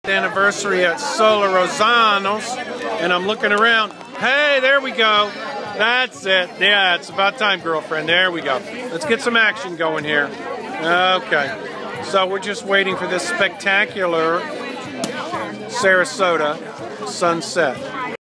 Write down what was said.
Anniversary at Solorzano's, and I'm looking around. Hey, there we go. That's it. Yeah, it's about time, girlfriend. There we go. Let's get some action going here. Okay. So we're just waiting for this spectacular Sarasota sunset.